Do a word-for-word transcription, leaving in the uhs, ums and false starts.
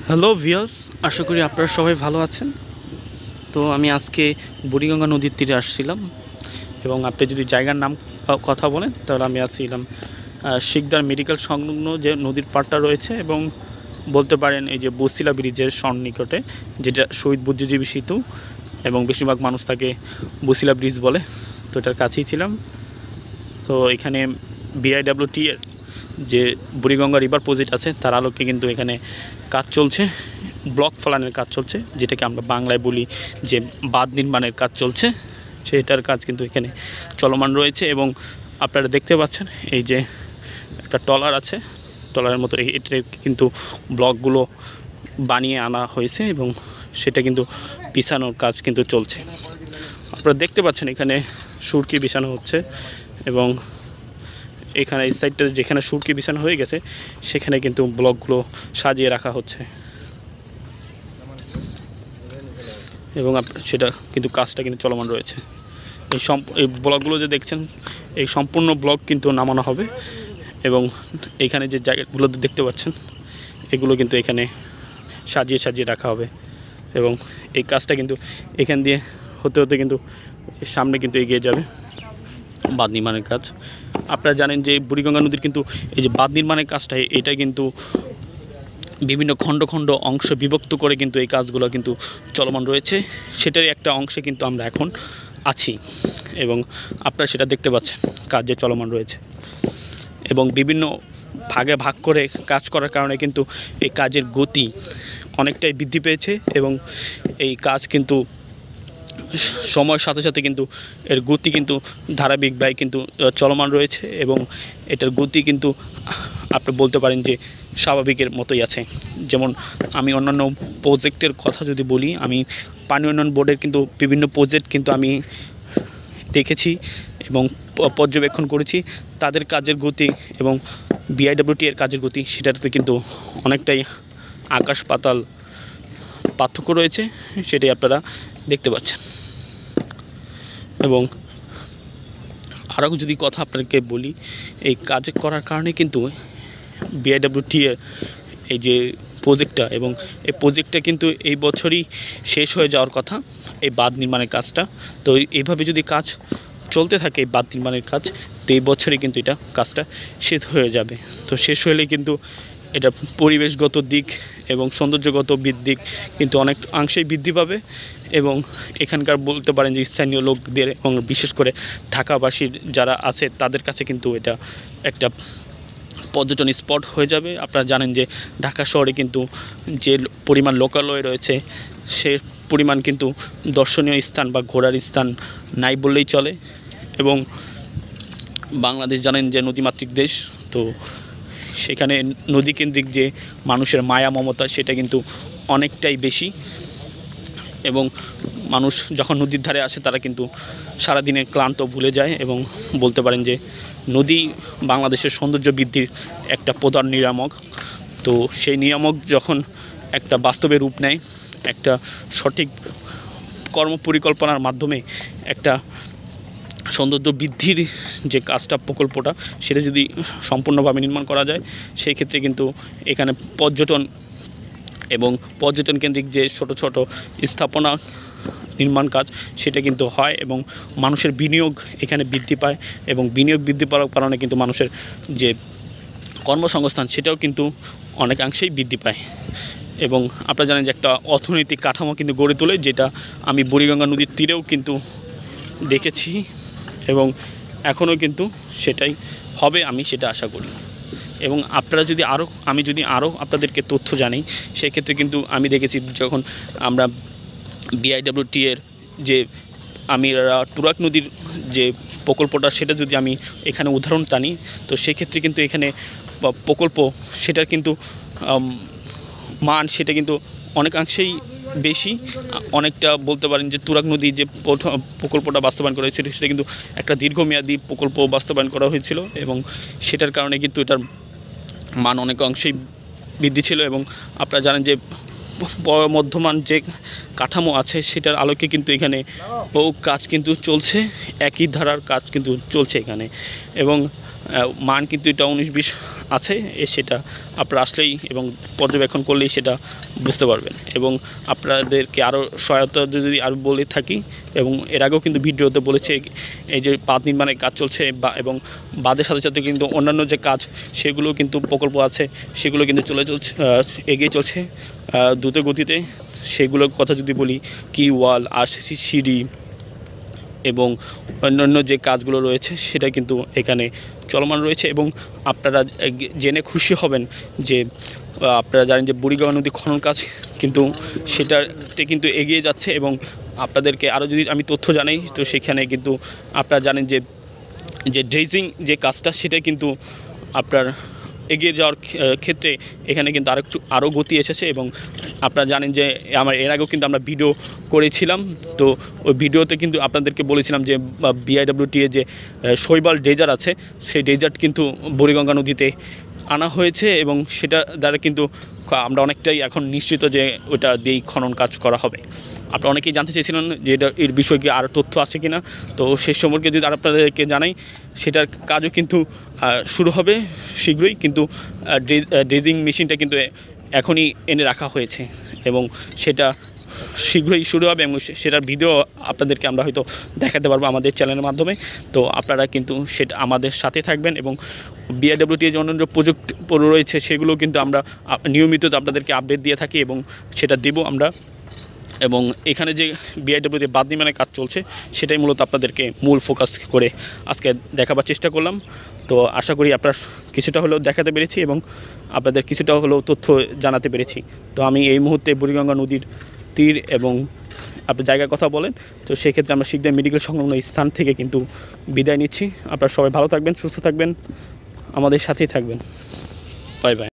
Hello viewers, আশা করি আপনারা সবাই ভালো আছেন। তো আমি আজকে বুড়িগঙ্গা নদীর তীরে আসছিলাম এবং আপনি যদি জায়গার নাম কথা বলেন তাহলে আমি আসছিলাম শিকদার মেডিকেল সংলগ্ন যে নদীর পাড়টা রয়েছে এবং বলতে পারেন এই যে বসিলা ব্রিজের সন্নিকটে, যেটা শহীদ বুদ্ধিজীবী সেতু এবং বেশিরভাগ মানুষ তাকে বসিলা ব্রিজ বলে। তো এটার কাছেই ছিলাম। তো এখানে বিআইডব্লিউটি এর যে বুড়িগঙ্গা রিভার প্রজেক্ট আছে তার আলোকে কিন্তু এখানে কাজ চলছে, ব্লক ফলানের কাজ চলছে, যেটাকে আমরা বাংলায় বলি যে বাঁধ নির্মাণের কাজ চলছে। সেটার কাজ কিন্তু এখানে চলমান রয়েছে এবং আপনারা দেখতে পাচ্ছেন এই যে একটা ট্রলার আছে, ট্রলারের মতো এটা কিন্তু ব্লকগুলো বানিয়ে আনা হয়েছে এবং সেটা কিন্তু বিছানোর কাজ কিন্তু চলছে। আপনারা দেখতে পাচ্ছেন এখানে সুরকি বিছানো হচ্ছে এবং এখানে এই সাইডটা যেখানে সুরকি বিছানো হয়ে গেছে সেখানে কিন্তু ব্লকগুলো সাজিয়ে রাখা হচ্ছে এবং সেটা কিন্তু কাজটা কিন্তু চলমান রয়েছে। এই সম এই ব্লকগুলো যে দেখছেন এই সম্পূর্ণ ব্লক কিন্তু নামানো হবে এবং এখানে যে জায়গাগুলো দেখতে পাচ্ছেন এগুলো কিন্তু এখানে সাজিয়ে সাজিয়ে রাখা হবে এবং এই কাজটা কিন্তু এখান দিয়ে হতে হতে কিন্তু সামনে কিন্তু এগিয়ে যাবে বাঁধ নির্মাণের কাজ। আপনারা জানেন যে বুড়িগঙ্গা নদীর কিন্তু এই যে বাঁধ নির্মাণের কাজটা এটা কিন্তু বিভিন্ন খণ্ড খণ্ড অংশ বিভক্ত করে কিন্তু এই কাজগুলো কিন্তু চলমান রয়েছে। সেটারই একটা অংশে কিন্তু আমরা এখন আছি এবং আপনারা সেটা দেখতে পাচ্ছেন কাজ যে চলমান রয়েছে এবং বিভিন্ন ভাগে ভাগ করে কাজ করার কারণে কিন্তু এই কাজের গতি অনেকটাই বৃদ্ধি পেয়েছে এবং এই কাজ কিন্তু সময়ের সাথে সাথে কিন্তু এর গতি কিন্তু ধারাবাহিকভাবে কিন্তু চলমান রয়েছে এবং এটার গতি কিন্তু আপনি বলতে পারেন যে স্বাভাবিকের মতোই আছে। যেমন আমি অন্যান্য প্রজেক্টের কথা যদি বলি, আমি পানি উন্নয়ন বোর্ডের কিন্তু বিভিন্ন প্রজেক্ট কিন্তু আমি দেখেছি এবং পর্যবেক্ষণ করেছি। তাদের কাজের গতি এবং বিআইডব্লিউটি এর কাজের গতি সেটাতে কিন্তু অনেকটাই আকাশ পাতাল পার্থক্য রয়েছে, সেটাই আপনারা দেখতে পাচ্ছেন। এবং আরও যদি কথা আপনাকে বলি, এই কাজ করার কারণে কিন্তু বিআইডব্লিউটি এর এই যে প্রজেক্টটা এবং এই প্রজেক্টটা কিন্তু এই বছরই শেষ হয়ে যাওয়ার কথা, এই বাঁধ নির্মাণের কাজটা। তো এইভাবে যদি কাজ চলতে থাকে এই বাঁধ নির্মাণের কাজ, তো এই বছরই কিন্তু এটা কাজটা শেষ হয়ে যাবে। তো শেষ হলে কিন্তু এটা পরিবেশগত দিক এবং সৌন্দর্যগত দিক কিন্তু অনেক অংশেই বৃদ্ধি পাবে এবং এখানকার বলতে পারেন যে স্থানীয় লোকদের এবং বিশেষ করে ঢাকাবাসীর যারা আছে তাদের কাছে কিন্তু এটা একটা পর্যটন স্পট হয়ে যাবে। আপনারা জানেন যে ঢাকা শহরে কিন্তু যে পরিমাণ লোকালয় রয়েছে সে পরিমাণ কিন্তু দর্শনীয় স্থান বা ঘোরার স্থান নাই বললেই চলে এবং বাংলাদেশ জানেন যে নদীমাতৃক দেশ। তো সেখানে নদীকেন্দ্রিক যে মানুষের মায়া মমতা সেটা কিন্তু অনেকটাই বেশি এবং মানুষ যখন নদীর ধারে আসে তারা কিন্তু সারাদিনে ক্লান্ত ভুলে যায় এবং বলতে পারেন যে নদী বাংলাদেশের সৌন্দর্য বৃদ্ধির একটা প্রধান নিয়ামক। তো সেই নিয়ামক যখন একটা বাস্তবে রূপ নেয়, একটা সঠিক কর্মপরিকল্পনার মাধ্যমে একটা সৌন্দর্য বৃদ্ধির যে কাজটা প্রকল্পটা সেটা যদি সম্পূর্ণভাবে নির্মাণ করা যায়, সেই ক্ষেত্রে কিন্তু এখানে পর্যটন এবং পর্যটন কেন্দ্রিক যে ছোট ছোট স্থাপনা নির্মাণ কাজ সেটা কিন্তু হয় এবং মানুষের বিনিয়োগ এখানে বৃদ্ধি পায় এবং বিনিয়োগ বৃদ্ধি পাওয়ার কারণে কিন্তু মানুষের যে কর্মসংস্থান সেটাও কিন্তু অনেকাংশেই বৃদ্ধি পায় এবং আপনারা জানেন যে একটা অর্থনৈতিক কাঠামো কিন্তু গড়ে তোলে, যেটা আমি বুড়িগঙ্গা নদীর তীরেও কিন্তু দেখেছি এবং এখনও কিন্তু সেটাই হবে, আমি সেটা আশা করি। এবং আপনারা যদি আরও আমি যদি আরও আপনাদেরকে তথ্য জানি, সেক্ষেত্রে কিন্তু আমি দেখেছি যখন আমরা বিআইডব্লিউটি এর যে আমি তুরাগ নদীর যে প্রকল্পটা সেটা যদি আমি এখানে উদাহরণ টানি, তো সেক্ষেত্রে কিন্তু এখানে প্রকল্প সেটার কিন্তু মান সেটা কিন্তু অনেকাংশেই বেশি, অনেকটা বলতে পারেন যে তুরাগ নদী যে প্রকল্পটা বাস্তবায়ন করা হয়েছিল সেটা কিন্তু একটা দীর্ঘমেয়াদী প্রকল্প বাস্তবায়ন করা হয়েছিল এবং সেটার কারণে কিন্তু এটার মান অনেক অংশেই বৃদ্ধি ছিল এবং আপনারা জানেন যে মধ্যমান যে কাঠামো আছে সেটার আলোকে কিন্তু এখানে বহু কাজ কিন্তু চলছে, একই ধারার কাজ কিন্তু চলছে এখানে এবং মান কিন্তু এটা উনিশ বিশ আছে, এ সেটা আপনারা আসলেই এবং পর্যবেক্ষণ করলেই সেটা বুঝতে পারবেন। এবং আপনাদেরকে আরও সহায়তা যদি আরও বলে থাকি, এবং এর আগেও কিন্তু ভিডিওতে বলেছে এই যে বাঁধ নির্মাণের কাজ চলছে বা এবং বাঁধের সাথে সাথে কিন্তু অন্যান্য যে কাজ সেগুলো কিন্তু প্রকল্প আছে সেগুলো কিন্তু চলে চলছে এগিয়ে চলছে দ্রুত গতিতে। সেগুলোর কথা যদি বলি, কি ওয়াল, আরসিসি, সিঁড়ি এবং অন্যান্য যে কাজগুলো রয়েছে সেটা কিন্তু এখানে চলমান রয়েছে। এবং আপনারা জেনে খুশি হবেন যে আপনারা জানেন যে বুড়িগঙ্গা নদী খনন কাজ কিন্তু সেটাতে কিন্তু এগিয়ে যাচ্ছে। এবং আপনাদেরকে আরও যদি আমি তথ্য জানাই, তো সেখানে কিন্তু আপনারা জানেন যে যে ড্রেজিং যে কাজটা সেটা কিন্তু আপনার এগিয়ে যাওয়ার ক্ষেত্রে এখানে কিন্তু আরও একটু আরও গতি এসেছে। এবং আপনারা জানেন যে আমার এর আগেও কিন্তু আমরা ভিডিও করেছিলাম, তো ওই ভিডিওতে কিন্তু আপনাদেরকে বলেছিলাম যে বিআইডব্লিউটিএ যে শৈবাল ড্রেজার আছে সেই ড্রেজারটি কিন্তু বুড়িগঙ্গা নদীতে আনা হয়েছে। এবং সেটা দ্বারা কিন্তু আমরা অনেকটাই এখন নিশ্চিত যে ওটা দিয়েই খনন কাজ করা হবে। আপনারা অনেকেই জানতে চেয়েছিলেন যে এটা এর বিষয়ে কি আরও তথ্য আছে কিনা, তো সে সম্পর্কে যদি আর আপনাদেরকে জানাই, সেটার কাজও কিন্তু শুরু হবে শীঘ্রই। কিন্তু ড্রেজিং মেশিনটা কিন্তু এখনই এনে রাখা হয়েছে এবং সেটা শীঘ্রই শুরু হবে, এবং সেটার ভিডিও আপনাদেরকে আমরা হয়তো দেখাতে পারবো আমাদের চ্যানেলের মাধ্যমে। তো আপনারা কিন্তু সেটা আমাদের সাথে থাকবেন। এবং বিআইডব্লিউটিএ যে অন্যান্য প্রযুক্তি রয়েছে সেগুলো কিন্তু আমরা নিয়মিত আপনাদেরকে আপডেট দিয়ে থাকি এবং সেটা দেবো আমরা। এবং এখানে যে বিআইডব্লিউটিএ বাঁধ নির্মাণের কাজ চলছে সেটাই মূলত আপনাদেরকে মূল ফোকাস করে আজকে দেখাবার চেষ্টা করলাম। তো আশা করি আপনারা কিছুটা হলেও দেখাতে পেরেছি এবং আপনাদের কিছুটা হলেও তথ্য জানাতে পেরেছি। তো আমি এই মুহূর্তে বুড়িগঙ্গা নদীর তীর এবং আপনার জায়গার কথা বলেন, তো সেক্ষেত্রে আমরা শীঘ্রই মেডিকেল সংলগ্ন স্থান থেকে কিন্তু বিদায় নিচ্ছি। আপনারা সবাই ভালো থাকবেন, সুস্থ থাকবেন, আমাদের সাথেই থাকবেন। Bye by.